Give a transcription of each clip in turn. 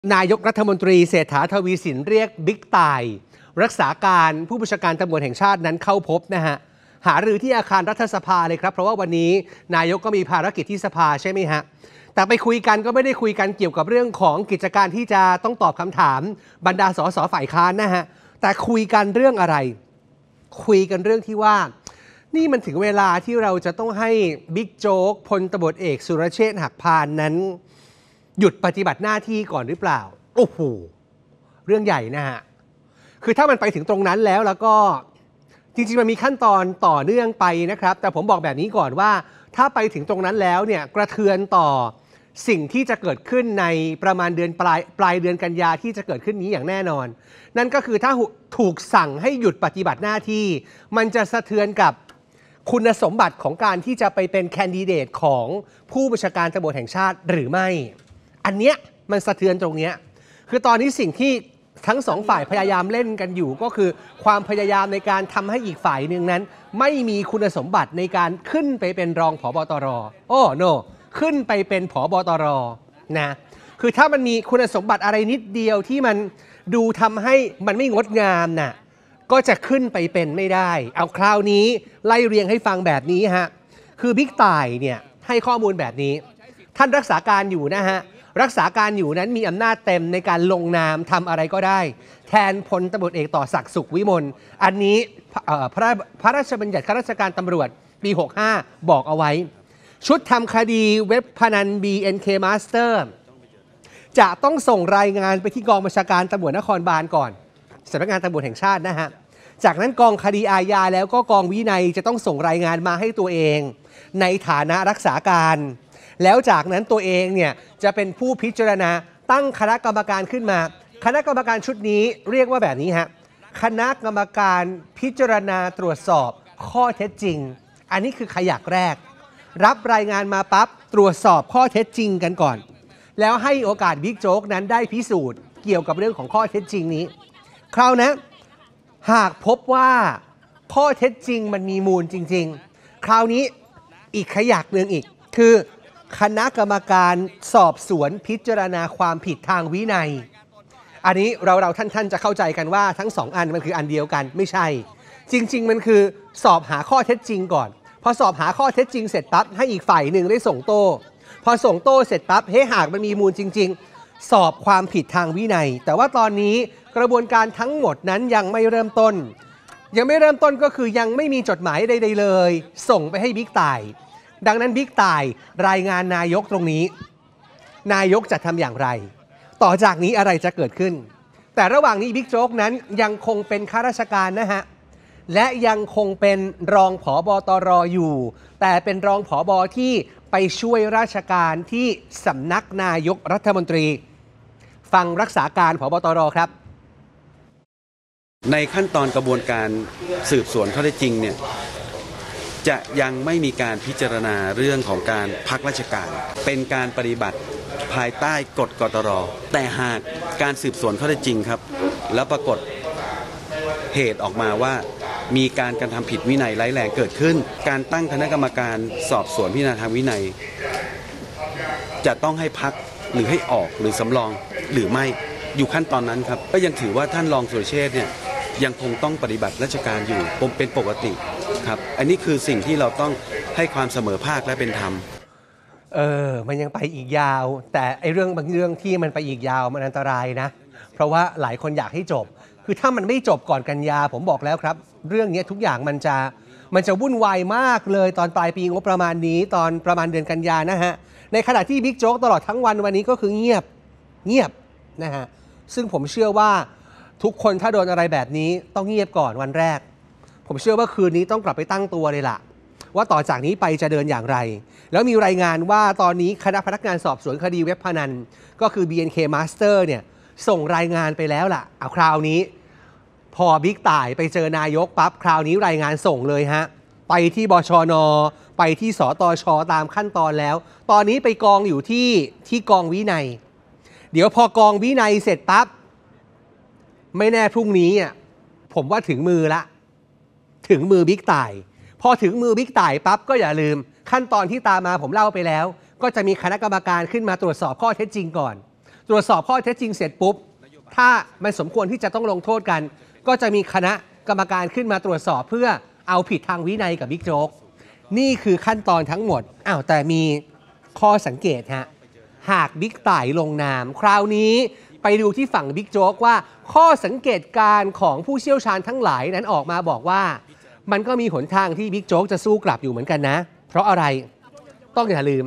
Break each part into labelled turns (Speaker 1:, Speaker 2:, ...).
Speaker 1: นายกรัฐมนตรีเศรษฐาทวีสินเรียกบิ๊กต่ายรักษาการผู้บัญชาการตำรวจแห่งชาตินั้นเข้าพบนะฮะหารือที่อาคารรัฐสภาเลยครับเพราะว่าวันนี้นายกก็มีภารกิจที่สภาใช่ไหมฮะแต่ไปคุยกันก็ไม่ได้คุยกันเกี่ยวกับเรื่องของกิจการที่จะต้องตอบคำถามบรรดาสสฝ่ายค้านนะฮะแต่คุยกันเรื่องอะไรคุยกันเรื่องที่ว่านี่มันถึงเวลาที่เราจะต้องให้บิ๊กโจ๊กพลตบเอกสุรเชษฐ์หักพานนั้นหยุดปฏิบัติหน้าที่ก่อนหรือเปล่าโอ้โหเรื่องใหญ่นะฮะคือถ้ามันไปถึงตรงนั้นแล้วก็จริงๆมันมีขั้นตอนต่อเนื่องไปนะครับแต่ผมบอกแบบนี้ก่อนว่าถ้าไปถึงตรงนั้นแล้วเนี่ยกระเทือนต่อสิ่งที่จะเกิดขึ้นในประมาณเดือนปลายเดือนกันยาที่จะเกิดขึ้นนี้อย่างแน่นอนนั่นก็คือถ้าถูกสั่งให้หยุดปฏิบัติหน้าที่มันจะสะเทือนกับคุณสมบัติของการที่จะไปเป็นแคนดิเดตของผู้บัญชาการตำรวจแห่งชาติหรือไม่อันเนี้ยมันสะเทือนตรงเนี้ยคือตอนนี้สิ่งที่ทั้งสองฝ่ายพยายามเล่นกันอยู่ก็คือความพยายามในการทำให้อีกฝ่ายหนึ่งนั้นไม่มีคุณสมบัติในการขึ้นไปเป็นรองผบตรโอ้โนขึ้นไปเป็นผบตรนะคือถ้ามันมีคุณสมบัติอะไรนิดเดียวที่มันดูทำให้มันไม่งดงามน่ะก็จะขึ้นไปเป็นไม่ได้เอาคราวนี้ไล่เรียงให้ฟังแบบนี้ฮะคือบิ๊กต่ายเนี่ยให้ข้อมูลแบบนี้ท่านรักษาการอยู่นะฮะรักษาการอยู่นั้นมีอำนาจเต็มในการลงนามทำอะไรก็ได้แทนพลตำรวจเอกต่อศักดิ์สุขวิมลอันนี้พระราชบัญญัติข้าราชการตำรวจปี 65 บอกเอาไว้ชุดทำคดีเว็บพนัน BNK Master จะต้องส่งรายงานไปที่กองบัญชาการตำรวจนครบาลก่อนสำนักงานตำรวจแห่งชาตินะฮะจากนั้นกองคดีอาญาแล้วก็กองวินัยจะต้องส่งรายงานมาให้ตัวเองในฐานะรักษาการแล้วจากนั้นตัวเองเนี่ยจะเป็นผู้พิจารณาตั้งคณะกรรมการขึ้นมาคณะกรรมการชุดนี้เรียกว่าแบบนี้ฮะคณะกรรมการพิจารณาตรวจสอบข้อเท็จจริงอันนี้คือขยักแรกรับรายงานมาปั๊บตรวจสอบข้อเท็จจริงกันก่อนแล้วให้โอกาสบิ๊กโจ๊กนั้นได้พิสูจน์เกี่ยวกับเรื่องของข้อเท็จจริงนี้คราวนั้นหากพบว่าข้อเท็จจริงมันมีมูลจริงๆคราวนี้อีกขยักหนึ่งอีกคือคณะกรรมการสอบสวนพิจารณาความผิดทางวินัยอันนี้เราท่านจะเข้าใจกันว่าทั้งสองอันมันคืออันเดียวกันไม่ใช่จริงๆมันคือสอบหาข้อเท็จจริงก่อนพอสอบหาข้อเท็จจริงเสร็จปั๊บให้อีกฝ่ายหนึ่งได้ส่งโต้พอส่งโต้เสร็จปั๊บหากมันมีมูลจริงๆสอบความผิดทางวินัยแต่ว่าตอนนี้กระบวนการทั้งหมดนั้นยังไม่เริ่มต้นก็คือยังไม่มีจดหมายใดๆเลยส่งไปให้บิ๊กต่ายดังนั้นบิ๊กต่ายรายงานนายกตรงนี้นายกจะทำอย่างไรต่อจากนี้อะไรจะเกิดขึ้นแต่ระหว่างนี้บิ๊กโจ๊กนั้นยังคงเป็นข้าราชการนะฮะและยังคงเป็นรองผบตรอยู่แต่เป็นรองผบที่ไปช่วยราชการที่สำนักนายกรัฐมนตรีฟังรักษาการผบตรครับ
Speaker 2: ในขั้นตอนกระบวนการสืบสวนข้อเท็จจริงเนี่ยจะยังไม่มีการพิจารณาเรื่องของการพักราชการเป็นการปฏิบัติภายใต้กฎกตร.แต่หากการสืบสวนข้อเท็จจริงครับแล้วปรากฏเหตุออกมาว่ามีการกระทำผิดวินัยร้ายแรงเกิดขึ้นการตั้งคณะกรรมการสอบสวนพิจารณาทางวินัยจะต้องให้พักหรือให้ออกหรือสำรองหรือไม่อยู่ขั้นตอนนั้นครับก็ยังถือว่าท่านรองสุรเชษฐ์เนี่ยยังคงต้องปฏิบัติราชการอยู่เป็นปกติครับอันนี้คือสิ่งที่เราต้องให้ความเสมอภาคและเป็นธรรม
Speaker 1: มันยังไปอีกยาวแต่ไอ้เรื่องบางเรื่องที่มันไปอีกยาวมันอันตรายนะเพราะว่าหลายคนอยากให้จบคือถ้ามันไม่จบก่อนกันยาผมบอกแล้วครับเรื่องนี้ทุกอย่างมันจะวุ่นวายมากเลยตอนปลายปีงบประมาณนี้ตอนประมาณเดือนกันยานะฮะในขณะที่บิ๊กโจ๊กตลอดทั้งวันนี้ก็คือเงียบนะฮะซึ่งผมเชื่อว่าทุกคนถ้าโดนอะไรแบบนี้ต้องเงียบก่อนวันแรกผมเชื่อว่าคืนนี้ต้องกลับไปตั้งตัวเลยล่ะว่าต่อจากนี้ไปจะเดินอย่างไรแล้วมีรายงานว่าตอนนี้คณะพนักงานสอบสวนคดีเว็บพนันก็คือ BNK Master เนี่ยส่งรายงานไปแล้วล่ะเอาคราวนี้พอบิ๊กต่ายไปเจอนายกปั๊บคราวนี้รายงานส่งเลยฮะไปที่บชน.ไปที่สตช.ตามขั้นตอนแล้วตอนนี้ไปกองอยู่ที่กองวินัยเดี๋ยวพอกองวินัยเสร็จปั๊บไม่แน่พรุ่งนี้ผมว่าถึงมือบิ๊กต่ายพอถึงมือบิ๊กต่ายปั๊บก็อย่าลืมขั้นตอนที่ตามมาผมเล่าไปแล้วก็จะมีคณะกรรมการขึ้นมาตรวจสอบข้อเท็จจริงก่อนตรวจสอบข้อเท็จจริงเสร็จปุ๊บถ้ามันสมควรที่จะต้องลงโทษกัน ก็จะมีคณะกรรมการขึ้นมาตรวจสอบเพื่อเอาผิดทางวินัยกับบิ๊กโจ๊กนี่คือขั้นตอนทั้งหมดแต่มีข้อสังเกตฮะหากบิ๊กต่ายลงนามคราวนี้ไปดูที่ฝั่งบิ๊กโจ๊กว่าข้อสังเกตการณ์ของผู้เชี่ยวชาญทั้งหลายนั้นออกมาบอกว่ามันก็มีหนทางที่บิ๊กโจ๊กจะสู้กลับอยู่เหมือนกันนะเพราะอะไรต้องอย่าลืม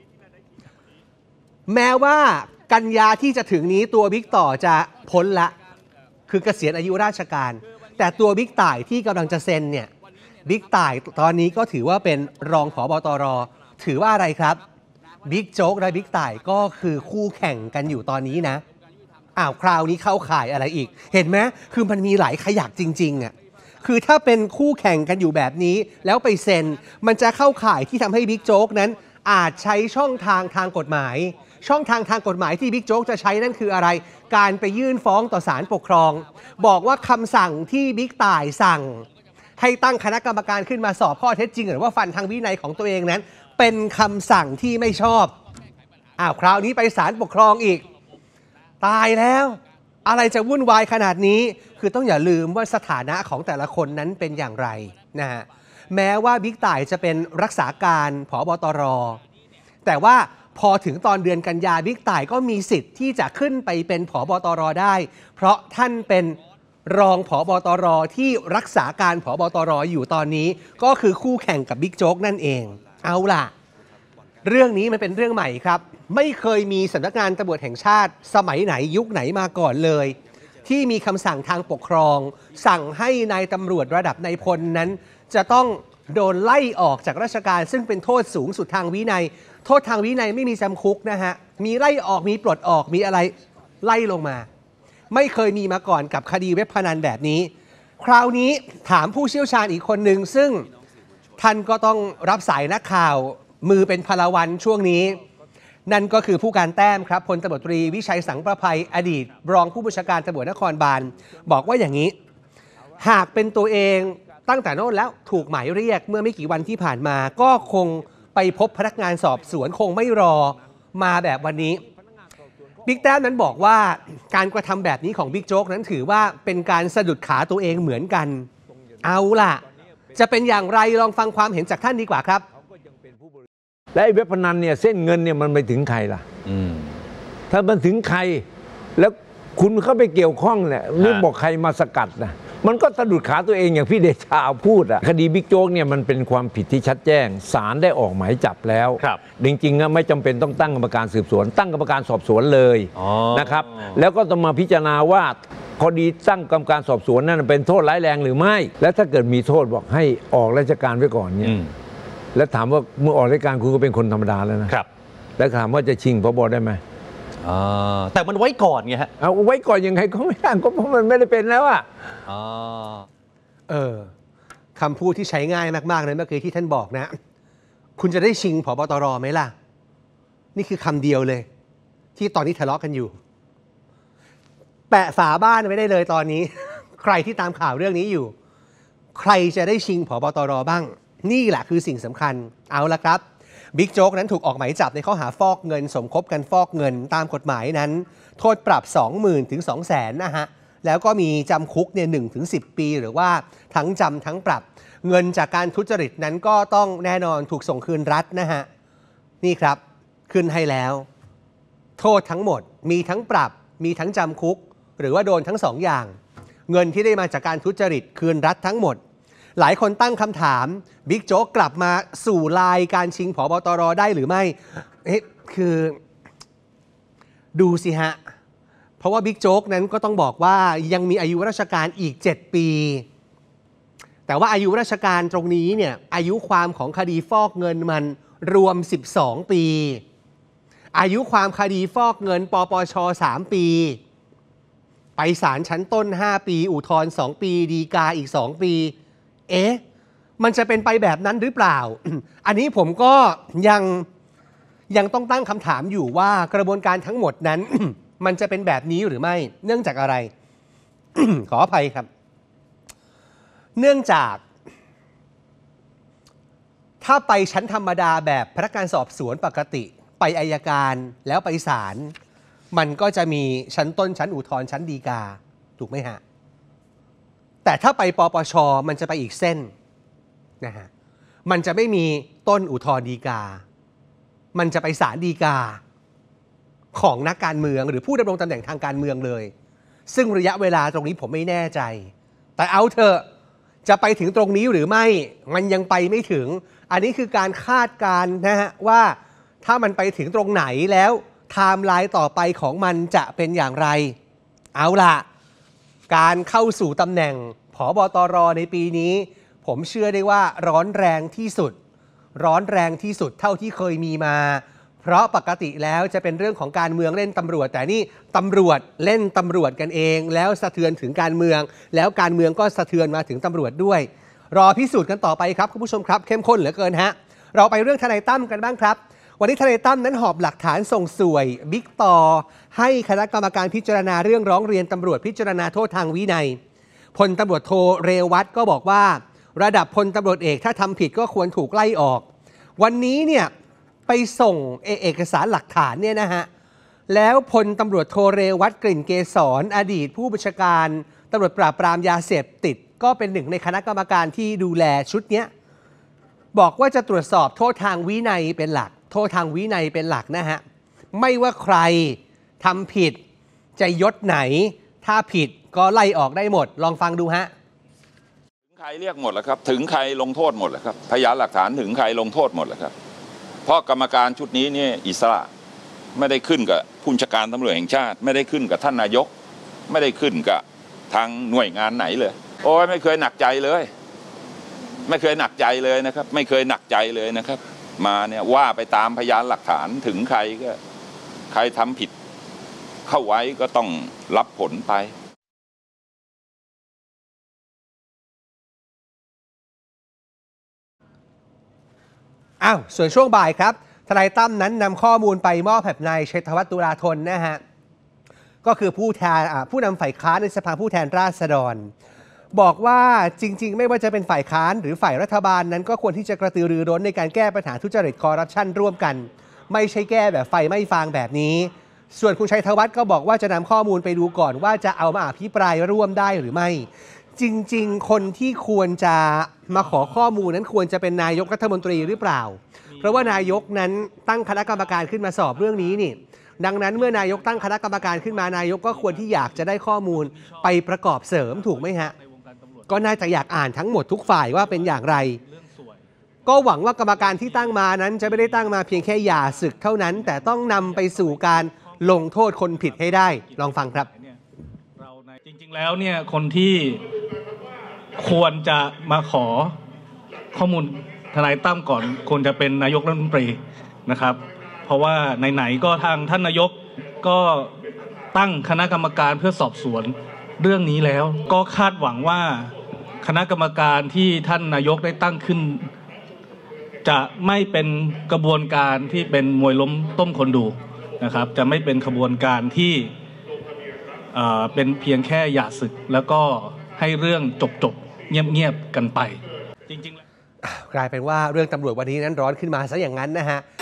Speaker 1: แม้ว่ากันยาที่จะถึงนี้ตัวบิ๊กต่อจะพ้นละคือเกษียณอายุราชการแต่ตัวบิ๊กต่ายที่กำลังจะเซ็นเนี่ยบิ๊กต่ายตอนนี้ก็ถือว่าเป็นรองผบตรถือว่าอะไรครับบิ๊กโจ๊กและบิ๊กต่ายก็คือคู่แข่งกันอยู่ตอนนี้นะคราวนี้เข้าข่ายอะไรอีกเห็นไหมคือมันมีหลายขยักจริงๆคือถ้าเป็นคู่แข่งกันอยู่แบบนี้แล้วไปเซ็นมันจะเข้าข่ายที่ทำให้บิ๊กโจ๊กนั้นอาจใช้ช่องทางกฎหมายช่องทางกฎหมายที่บิ๊กโจ๊กจะใช้นั่นคืออะไรการไปยื่นฟ้องต่อศาลปกครองบอกว่าคำสั่งที่บิ๊กต่ายสั่งให้ตั้งคณะกรรมการขึ้นมาสอบข้อเท็จจริงหรือว่าฟันทางวินัยของตัวเองนั้นเป็นคำสั่งที่ไม่ชอบคราวนี้ไปศาลปกครองอีกตายแล้วอะไรจะวุ่นวายขนาดนี้คือต้องอย่าลืมว่าสถานะของแต่ละคนนั้นเป็นอย่างไรนะฮะแม้ว่าบิ๊กต่ายจะเป็นรักษาการผบตรแต่ว่าพอถึงตอนเดือนกันยาบิ๊กต่ายก็มีสิทธิ์ที่จะขึ้นไปเป็นผบตรได้เพราะท่านเป็นรองผบตรที่รักษาการผบตรอยู่ตอนนี้ก็คือคู่แข่งกับบิ๊กโจ๊กนั่นเองเอาล่ะเรื่องนี้มันเป็นเรื่องใหม่ครับไม่เคยมีสำนักงานตำรวจแห่งชาติสมัยไหนยุคไหนมาก่อนเลยที่มีคำสั่งทางปกครองสั่งให้นายตำรวจระดับนายพลนั้นจะต้องโดนไล่ออกจากราชการซึ่งเป็นโทษสูงสุดทางวินัยโทษทางวินัยไม่มีจำคุกนะฮะมีไล่ออกมีปลดออกมีอะไรไล่ลงมาไม่เคยมีมาก่อนกับคดีเว็บพนันแบบนี้คราวนี้ถามผู้เชี่ยวชาญอีกคนหนึ่งซึ่งท่านก็ต้องรับสายนักข่าวมือเป็นพลวันช่วงนี้นั่นก็คือผู้การแต้มครับพลตำรวจตรีวิชัยสังประภัยอดีตรองผู้บัญชาการตำรวจนครบาลบอกว่าอย่างนี้หากเป็นตัวเองตั้งแต่โน่นแล้วถูกหมายเรียกเมื่อไม่กี่วันที่ผ่านมาก็คงไปพบพนักงานสอบสวนคงไม่รอมาแบบวันนี้บิ๊กแต้มนั้นบอกว่าการกระทำแบบนี้ของบิ๊กโจ๊กนั้นถือว่าเป็นการสะดุดขาตัวเองเหมือนกันเอาล่ะจะเป็นอย่างไรลองฟังความเห็นจากท่านดีกว่าครับ
Speaker 3: และไอ้เว็บพนันเนี่ยเส้นเงินเนี่ยมันไปถึงใครล่ะถ้ามันถึงใครแล้วคุณเข้าไปเกี่ยวข้องเนี่ยนึกบอกใครมาสกัดนะมันก็สะดุดขาตัวเองอย่างพี่เดชาพูดอะคดีบิ๊กโจ๊กเนี่ยมันเป็นความผิดที่ชัดแจ้งศาลได้ออกหมายจับแล้วจริงๆไม่จำเป็นต้องตั้งกรรมการสืบสวนตั้งกรรมการสอบสวนเลยนะครับแล้วก็ต้องมาพิจารณาว่าคดีตั้งกรรมการสอบสวนนั่นเป็นโทษร้ายแรงหรือไม่และถ้าเกิดมีโทษบอกให้ออกราชการไว้ก่อนเนี่ยแล้วถามว่าเมื่อออกราชการคุณก็เป็นคนธรรมดาแล้วนะครับแล้วถามว่าจะชิงผบ.ได้ไหม
Speaker 4: แต่มันไว้ก่อนไงฮะ
Speaker 3: เอาไว้ก่อนยังไงก็ไม่ได้ก็เพราะมันไม่ได้เป็นแล้วอ่ะ
Speaker 1: คำพูดที่ใช้ง่ายมากๆเลยเมื่อกี้ที่ท่านบอกนะคุณจะได้ชิงผบ.ตร.ไหมล่ะนี่คือคำเดียวเลยที่ตอนนี้ทะเลาะกันอยู่แปะฝาบ้านไว้ได้เลยตอนนี้ ใครที่ตามข่าวเรื่องนี้อยู่ใครจะได้ชิงผบ.ตร.บ้างนี่แหละคือสิ่งสำคัญเอาละครับบิ๊กโจ๊กนั้นถูกออกหมายจับในข้อหาฟอกเงินสมคบกันฟอกเงินตามกฎหมายนั้นโทษปรับ 20,000 ถึง 200,000 นะฮะแล้วก็มีจำคุกเนี่ย 1-10 ปีหรือว่าทั้งจำทั้งปรับเงินจากการทุจริตนั้นก็ต้องแน่นอนถูกส่งคืนรัฐนะฮะนี่ครับขึ้นให้แล้วโทษทั้งหมดมีทั้งปรับมีทั้งจำคุกหรือว่าโดนทั้ง2 อย่างเงินที่ได้มาจากการทุจริตคืนรัฐทั้งหมดหลายคนตั้งคำถามบิ๊กโจ๊กกลับมาสู่ลายการชิงผบ.ตร.ได้หรือไม่คือดูสิฮะเพราะว่าบิ๊กโจ๊กนั้นก็ต้องบอกว่ายังมีอายุราชการอีก7 ปีแต่ว่าอายุราชการตรงนี้เนี่ยอายุความของคดีฟอกเงินมันรวม12 ปีอายุความคดีฟอกเงินปปช3 ปีไปศาลชั้นต้น5 ปีอุทธรณ์2 ปีฎีกาอีก2 ปีมันจะเป็นไปแบบนั้นหรือเปล่า อันนี้ผมก็ยังต้องตั้งคำถามอยู่ว่ากระบวนการทั้งหมดนั้น มันจะเป็นแบบนี้หรือไม่เนื่องจากอะไร ขออภัยครับเนื่องจากถ้าไปชั้นธรรมดาแบบพนักงานสอบสวนปกติไปอัยการแล้วไปศาลมันก็จะมีชั้นต้นชั้นอุทธรณ์ชั้นฎีกาถูกไหมฮะแต่ถ้าไปปปชมันจะไปอีกเส้นนะฮะมันจะไม่มีต้นอุทธรณ์ฎีกามันจะไปศาลฎีกาของนักการเมืองหรือผู้ดำรงตำแหน่งทางการเมืองเลยซึ่งระยะเวลาตรงนี้ผมไม่แน่ใจแต่เอาเถอะจะไปถึงตรงนี้หรือไม่มันยังไปไม่ถึงอันนี้คือการคาดการณ์นะฮะว่าถ้ามันไปถึงตรงไหนแล้วไทม์ไลน์ต่อไปของมันจะเป็นอย่างไรเอาล่ะการเข้าสู่ตำแหน่งผบตรในปีนี้ผมเชื่อได้ว่าร้อนแรงที่สุดเท่าที่เคยมีมาเพราะปกติแล้วจะเป็นเรื่องของการเมืองเล่นตำรวจแต่นี่ตำรวจเล่นตำรวจกันเองแล้วสะเทือนถึงการเมืองแล้วการเมืองก็สะเทือนมาถึงตำรวจด้วยรอพิสูจน์กันต่อไปครับคุณผู้ชมครับเข้มข้นเหลือเกินฮะเราไปเรื่องทนายตั้มกันบ้างครับวันนี้ทนายตั้มนั้นหอบหลักฐานส่งสวยบิ๊กต่อให้คณะกรรมการพิจารณาเรื่องร้องเรียนตำรวจพิจารณาโทษทางวินัยพลตำรวจโทเรวัตก็บอกว่าระดับพลตำรวจเอกถ้าทำผิดก็ควรถูกไล่ออกวันนี้เนี่ยไปส่งเอกสารหลักฐานเนี่ยนะฮะแล้วพลตำรวจโทเรวัตกลิ่นเกษรอดีตผู้บัญชาการตำรวจปราบปรามยาเสพติดก็เป็นหนึ่งในคณะกรรมการที่ดูแลชุดนี้บอกว่าจะตรวจสอบโทษทางวินัยเป็นหลักนะฮะไม่ว่าใครทำผิดจะยศไหนถ้าผิดก็ไล่ออกได้หมดลองฟังดูฮะ
Speaker 5: ถึงใครเรียกหมดแล้วครับถึงใครลงโทษหมดแล้วครับพยานหลักฐานถึงใครลงโทษหมดแล้วครับเพราะกรรมการชุดนี้เนี่ยอิสระไม่ได้ขึ้นกับผู้บัญชาการตำรวจแห่งชาติไม่ได้ขึ้นกับท่านนายกไม่ได้ขึ้นกับทางหน่วยงานไหนเลยโอ้ยไม่เคยหนักใจเลยไม่เคยหนักใจเลยนะครับไม่เคยหนักใจเลยนะครับมาเนี่ยว่าไปตามพยานหลักฐานถึงใครก็ใครทำผิดเข้าไว้ก็ต้องรับผลไป
Speaker 1: ส่วนช่วงบ่ายครับทนายตั้มนั้นนำข้อมูลไปมอบให้นายชัยธวัฒน์ตุลาธนนะฮะก็คือผู้นำฝ่ายค้านในสภาผู้แทนราษฎรบอกว่าจริงๆไม่ว่าจะเป็นฝ่ายค้านหรือฝ่ายรัฐบาลนั้นก็ควรที่จะกระตือรือร้นในการแก้ปัญหาทุจริตคอร์รัปชันร่วมกันไม่ใช่แก้แบบไฟไม่ฟางแบบนี้ส่วนคุณชัยธวัฒน์ก็บอกว่าจะนำข้อมูลไปดูก่อนว่าจะเอามาอภิปรายร่วมได้หรือไม่จริงๆคนที่ควรจะมาขอข้อมูลนั้นควรจะเป็นนายกรัฐมนตรีหรือเปล่าเพราะว่านายกนั้นตั้งคณะกรรมการขึ้นมาสอบเรื่องนี้นี่ดังนั้นเมื่อนายกตั้งคณะกรรมการขึ้นมานายกก็ควรที่อยากจะได้ข้อมูลไปประกอบเสริมถูกไหมฮะก็น่าจะอยากอ่านทั้งหมดทุกฝ่ายว่าเป็นอย่างไรก็หวังว่ากรรมการที่ตั้งมานั้นจะไม่ได้ตั้งมาเพียงแค่หย่าศึกเท่านั้นแต่ต้องนำไปสู่การลงโทษคนผิดให้ได้ลองฟังครับ
Speaker 6: จริงๆแล้วเนี่ยคนที่ควรจะมาขอข้อมูลทนายตั้มก่อนควรจะเป็นนายกรัฐมนตรีนะครับเพราะว่าไหนๆก็ทางท่านนายกก็ตั้งคณะกรรมการเพื่อสอบสวนเรื่องนี้แล้วก็คาดหวังว่าคณะกรรมการที่ท่านนายกได้ตั้งขึ้นจะไม่เป็นกระบวนการที่เป็นมวยล้มต้มคนดูนะครับจะไม่เป็นขบวนการที่เป็นเพียงแค่หย่าศึกแล้วก็ให้เรื่องจบๆเงียบๆกันไปจริงๆแล้ว
Speaker 1: กลายเป็นว่าเรื่องตำรวจวันนี้นั้นร้อนขึ้นมาซะอย่างนั้นนะฮะ